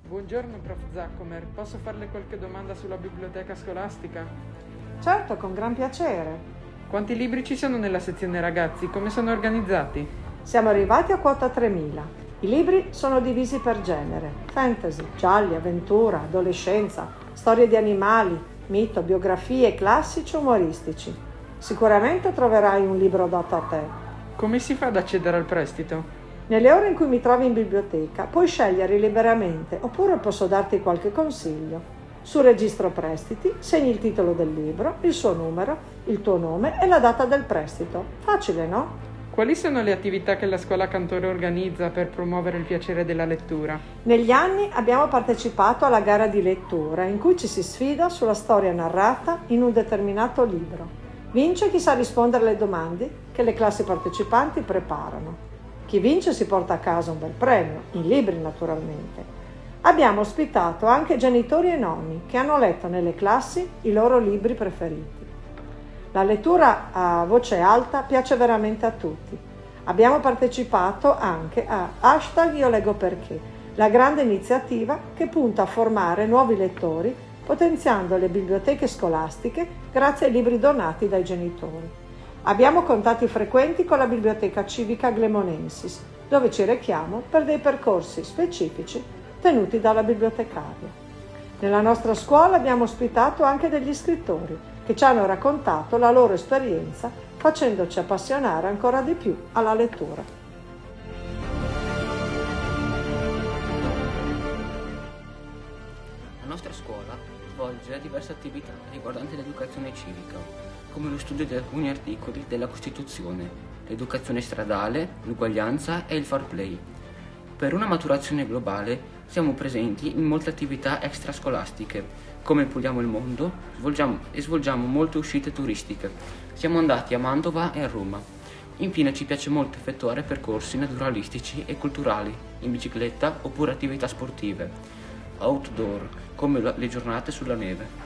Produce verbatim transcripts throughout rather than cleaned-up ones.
Buongiorno, prof Zaccomer. Posso farle qualche domanda sulla biblioteca scolastica? Certo, con gran piacere. Quanti libri ci sono nella sezione ragazzi? Come sono organizzati? Siamo arrivati a quota tremila. I libri sono divisi per genere: fantasy, gialli, avventura, adolescenza, storie di animali, mito, biografie, classici o umoristici. Sicuramente troverai un libro adatto a te. Come si fa ad accedere al prestito? Nelle ore in cui mi trovi in biblioteca puoi scegliere liberamente, oppure posso darti qualche consiglio. Sul registro prestiti segni il titolo del libro, il suo numero, il tuo nome e la data del prestito. Facile, no? Quali sono le attività che la scuola Cantore organizza per promuovere il piacere della lettura? Negli anni abbiamo partecipato alla gara di lettura in cui ci si sfida sulla storia narrata in un determinato libro. Vince chi sa rispondere alle domande che le classi partecipanti preparano. Chi vince si porta a casa un bel premio, in libri naturalmente. Abbiamo ospitato anche genitori e nonni che hanno letto nelle classi i loro libri preferiti. La lettura a voce alta piace veramente a tutti. Abbiamo partecipato anche a hashtag Io leggo perché, la grande iniziativa che punta a formare nuovi lettori potenziando le biblioteche scolastiche grazie ai libri donati dai genitori. Abbiamo contatti frequenti con la Biblioteca Civica Glemonensis, dove ci rechiamo per dei percorsi specifici tenuti dalla bibliotecaria. Nella nostra scuola abbiamo ospitato anche degli scrittori che ci hanno raccontato la loro esperienza facendoci appassionare ancora di più alla lettura. La nostra scuola svolge diverse attività riguardanti l'educazione civica, come lo studio di alcuni articoli della Costituzione, l'educazione stradale, l'uguaglianza e il fair play. Per una maturazione globale siamo presenti in molte attività extrascolastiche, come Puliamo il mondo svolgiamo, e svolgiamo molte uscite turistiche. Siamo andati a Mantova e a Roma. Infine ci piace molto effettuare percorsi naturalistici e culturali, in bicicletta oppure attività sportive, outdoor, come le giornate sulla neve.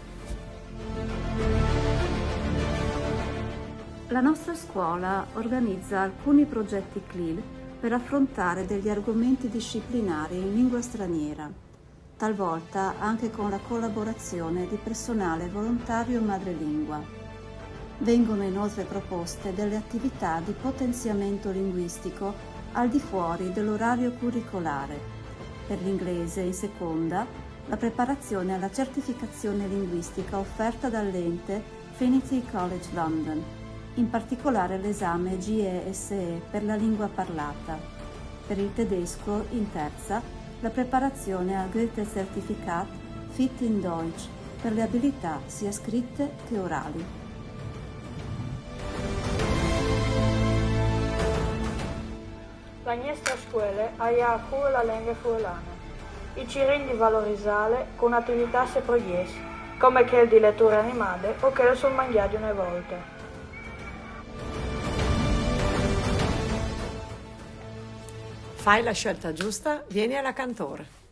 La nostra scuola organizza alcuni progetti C L I L per affrontare degli argomenti disciplinari in lingua straniera, talvolta anche con la collaborazione di personale volontario madrelingua. Vengono inoltre proposte delle attività di potenziamento linguistico al di fuori dell'orario curricolare. Per l'inglese in seconda, la preparazione alla certificazione linguistica offerta dall'ente Trinity College London, in particolare l'esame G E S E per la lingua parlata. Per il tedesco, in terza, la preparazione al Goethe-Zertifikat Fit in Deutsch per le abilità sia scritte che orali. La nostra scuola ha a cura la lingua friulana. I ci rendi valorizzare con attività se proies, come quelle di lettura animale o quelle sul mangiato una volta. Fai la scelta giusta, vieni alla Cantore.